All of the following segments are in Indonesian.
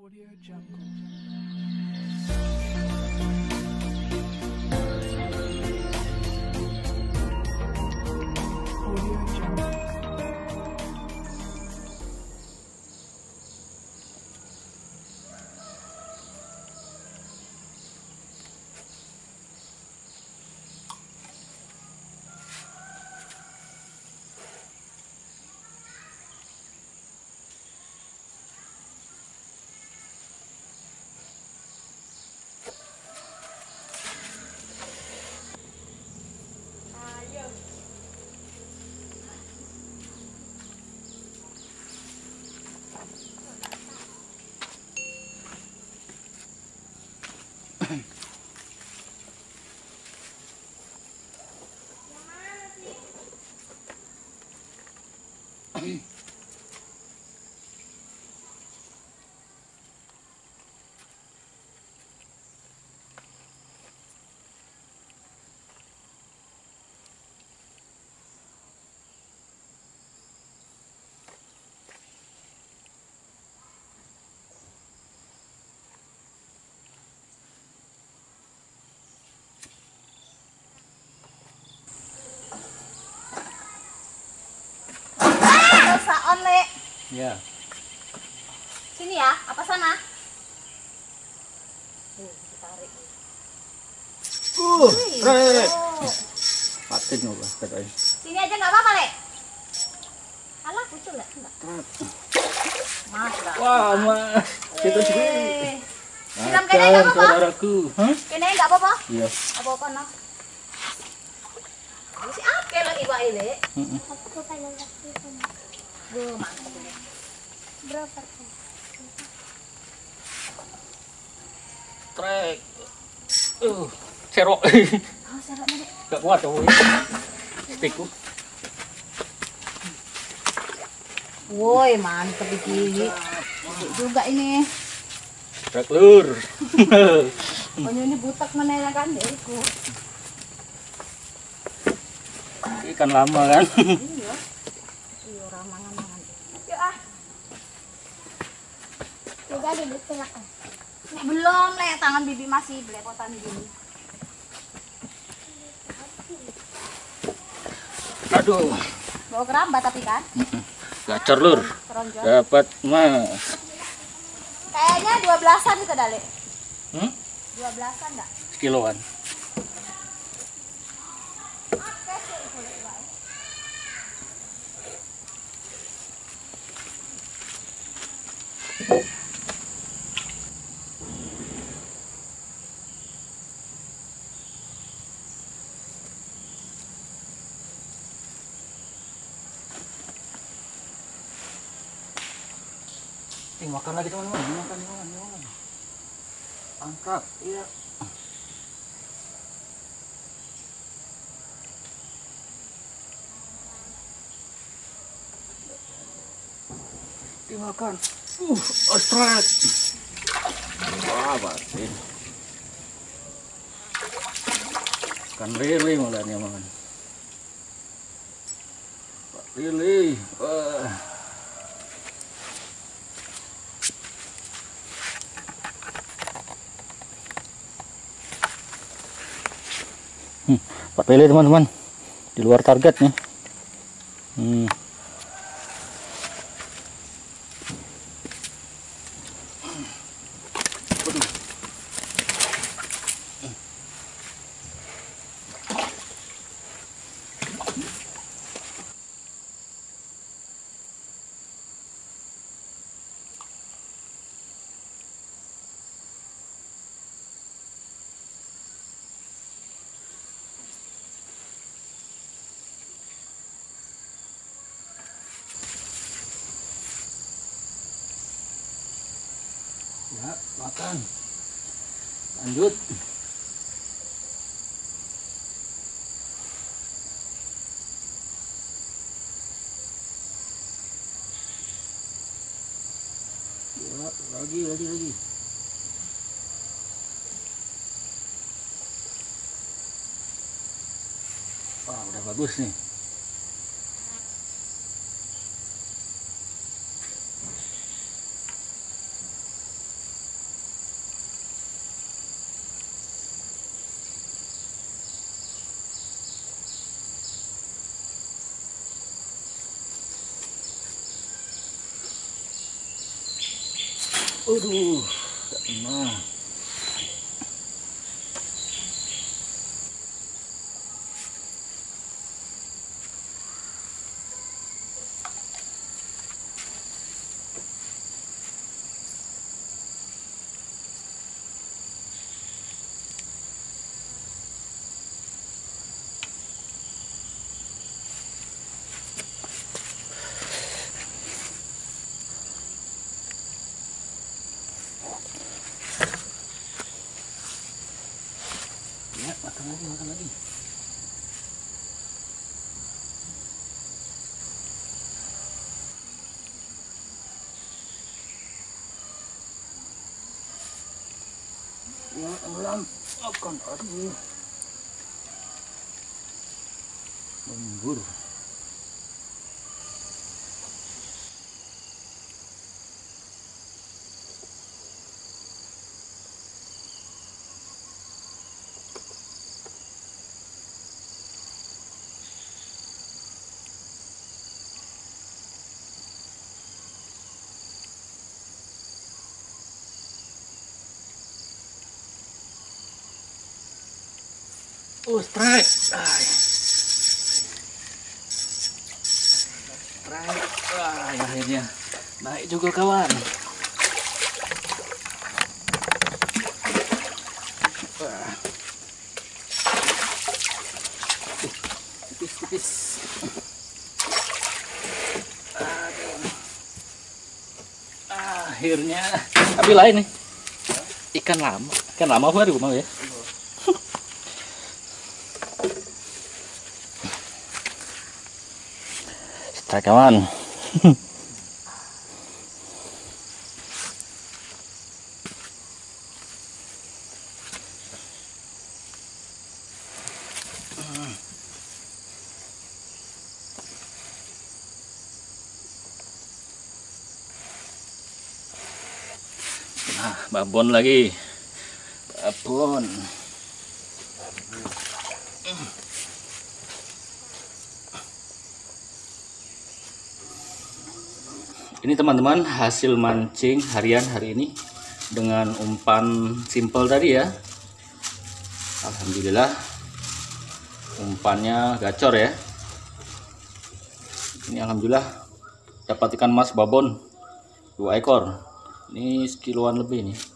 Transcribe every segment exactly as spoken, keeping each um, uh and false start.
Audio Jungle. Audio Jungle. On, Le. Ya. Sini ya, apa sana? Uh, tarik. Uh, Re. Oh. Patin loh, katanya. Sini aja nggak apa-apa, Le. Alah, lucu nggak? Enggak. Mas, Wah, Mas. Kita sih. Siram kene nggak apa-apa? Saudaraku. Hah? Kene nggak apa-apa? Iya. Apa-apa, no? Si Ake lagi Pak Ile. Heeh. Aku pengen kasih kamu. Duh, mantap ini. Berapa tuh? Trek. Uh, serok. Oh, serok nih. Gak kuat tuh. Stikku. Woi, mantap iki. Asik juga ini. Trek lur. Pokoknya ini butak mana kan diriku. Ikan lama kan. Iya. Iya, orang mangan-mangan. Yuk ah. Udah ada di tengah. Belum, Le. Tangan bibi masih belepotan gini. Aduh. Bawa keramba tapi kan? Gacor lur. Keronjol. Dapat Mas. Kayaknya dua belasan itu dah, Le. Hmm? Dua belasan enggak? Sekiloan. Eh, makan lagi teman-teman, makan, makan, makan. Angkat, iya. Dimakan. Uh, ostrak. Wah, batin. Ikan lele malahnya makan. Lele. Wah. Hmm, empat lele teman-teman, di luar target nih. Hmm. Ya, makan. Lanjut. Ya, lagi, lagi, lagi. Wah, udah bagus nih. Aduh, tak kena. Ya, makan lagi, makan lagi. Ya, tenggelam. Makan, aduh. Lembur. Oh, strike. Ay. Strike. Ay, akhirnya naik juga kawan. Wah. Uh, tipis-tipis. Aduh. Akhirnya tapi lain nih. Ikan lama. Ikan lama apa mau ya? Strike kawan. Nah, babon lagi. Babon. Ini teman-teman hasil mancing harian hari ini dengan umpan simple tadi ya. Alhamdulillah umpannya gacor ya. Ini alhamdulillah dapat ikan mas babon dua ekor. Ini sekiloan lebih nih.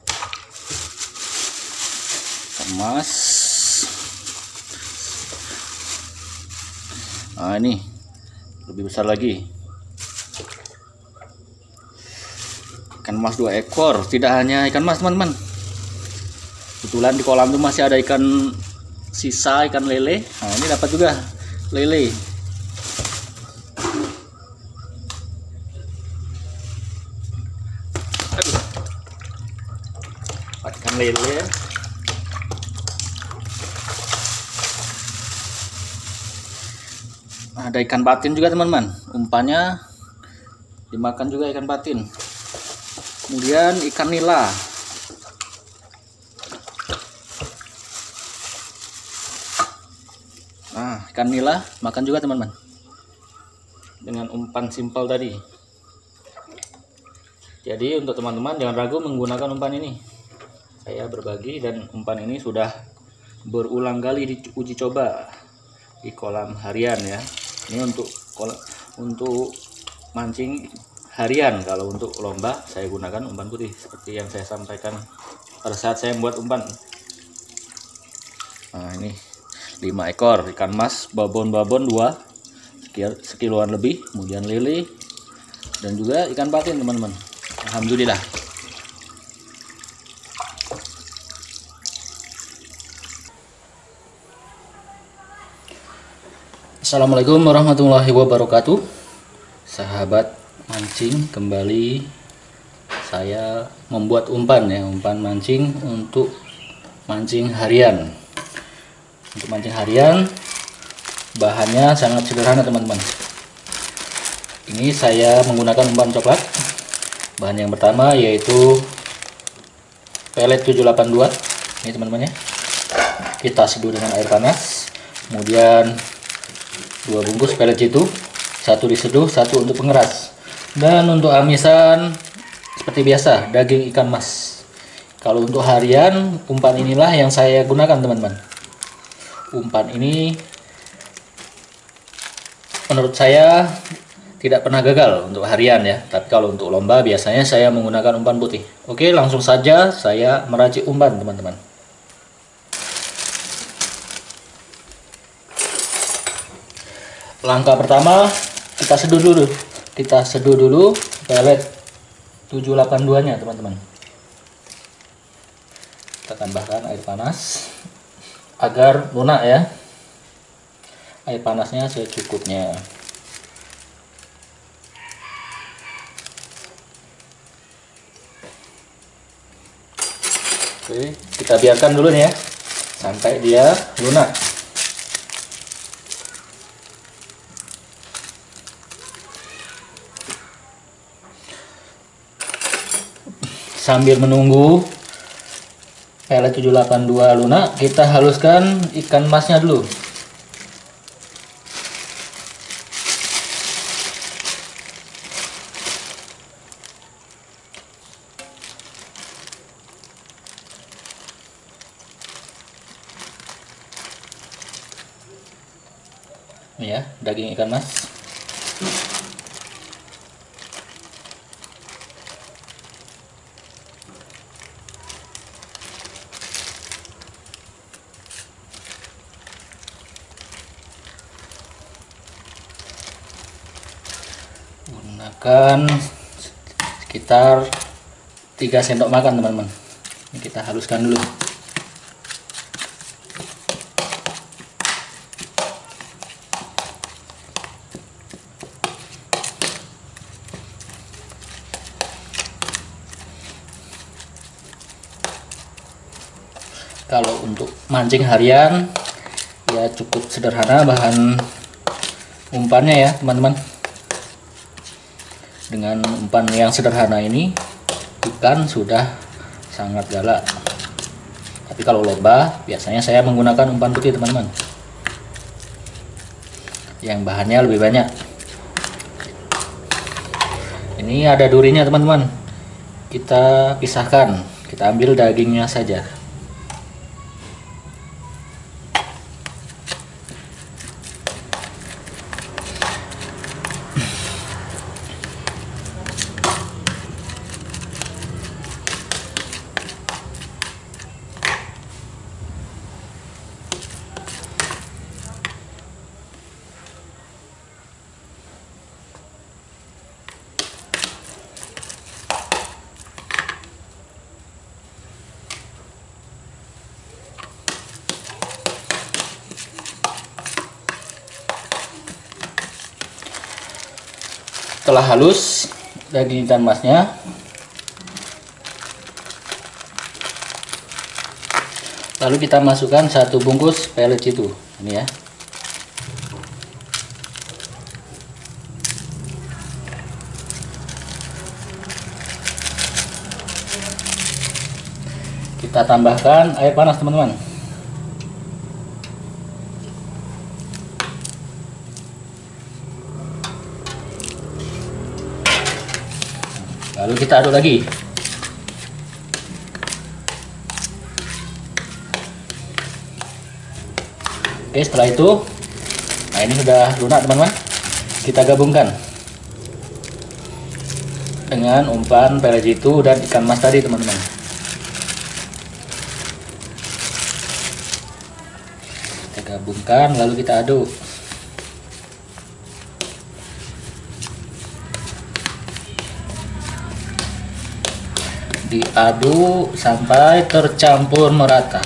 Ikan mas. Nah ini lebih besar lagi. Ikan mas dua ekor, tidak hanya ikan mas teman-teman. Kebetulan di kolam itu masih ada ikan sisa, ikan lele. Nah ini dapat juga lele. Aduh, dapat ikan lele. Ada ikan patin juga teman-teman. Umpannya dimakan juga ikan patin. Kemudian ikan nila. Nah, ikan nila makan juga teman-teman. Dengan umpan simpel tadi. Jadi untuk teman-teman jangan ragu menggunakan umpan ini. Saya berbagi dan umpan ini sudah berulang kali diuji coba di kolam harian ya. Ini untuk kolam, untuk mancing harian. Kalau untuk lomba saya gunakan umpan putih seperti yang saya sampaikan pada saat saya membuat umpan. Nah ini lima ekor ikan mas babon-babon dua sekiloan lebih, kemudian lele dan juga ikan patin teman-teman. Alhamdulillah. Assalamualaikum warahmatullahi wabarakatuh. Sahabat mancing, kembali saya membuat umpan ya, umpan mancing untuk mancing harian. Untuk mancing harian bahannya sangat sederhana teman-teman. Ini saya menggunakan umpan coklat. Bahan yang pertama yaitu pelet tujuh delapan dua. Ini teman-teman ya. Kita seduh dengan air panas. Kemudian dua bungkus pelet itu, satu diseduh, satu untuk pengeras. Dan untuk amisan seperti biasa, daging ikan mas. Kalau untuk harian, umpan inilah yang saya gunakan teman-teman. Umpan ini menurut saya tidak pernah gagal untuk harian ya. Tapi kalau untuk lomba biasanya saya menggunakan umpan putih. Oke, langsung saja saya meracik umpan teman-teman. Langkah pertama, kita seduh dulu. Kita seduh dulu pelet tujuh delapan dua nya teman-teman. Kita tambahkan air panas agar lunak ya. Air panasnya secukupnya. Oke, kita biarkan dulu nih ya sampai dia lunak. Sambil menunggu pelet tujuh delapan dua lunak, kita haluskan ikan masnya dulu. Ini ya, daging ikan mas. Gunakan sekitar tiga sendok makan teman-teman. Ini kita haluskan dulu. Kalau untuk mancing harian ya cukup sederhana bahan umpannya ya teman-teman. Dengan umpan yang sederhana ini ikan sudah sangat galak. Tapi kalau lomba biasanya saya menggunakan umpan putih teman-teman, yang bahannya lebih banyak. Ini ada durinya teman-teman, kita pisahkan, kita ambil dagingnya saja. Setelah halus daging ikan masnya, lalu kita masukkan satu bungkus pelet itu. Ini ya. Kita tambahkan air panas teman-teman. Lalu kita aduk lagi. Oke, setelah itu, nah ini sudah lunak teman-teman. Kita gabungkan dengan umpan pelet itu dan ikan mas tadi teman-teman. Kita gabungkan lalu kita aduk. Diaduk sampai tercampur merata.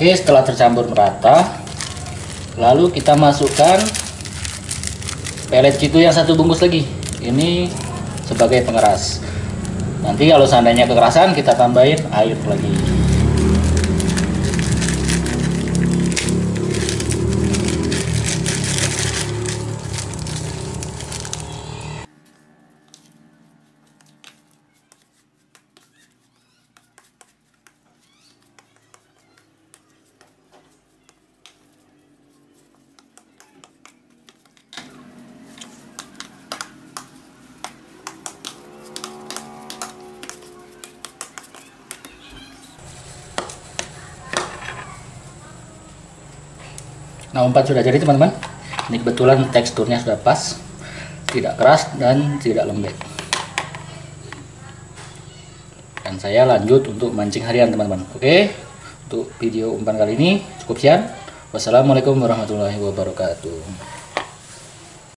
Oke, setelah tercampur merata, lalu kita masukkan pelet gitu yang satu bungkus lagi. Ini sebagai pengeras. Nanti kalau seandainya kekerasan, kita tambahin air lagi. Nah, umpan sudah jadi teman-teman. Ini kebetulan teksturnya sudah pas, tidak keras dan tidak lembek. Dan saya lanjut untuk mancing harian teman-teman. Oke, untuk video umpan kali ini cukup sekian. Wassalamualaikum warahmatullahi wabarakatuh.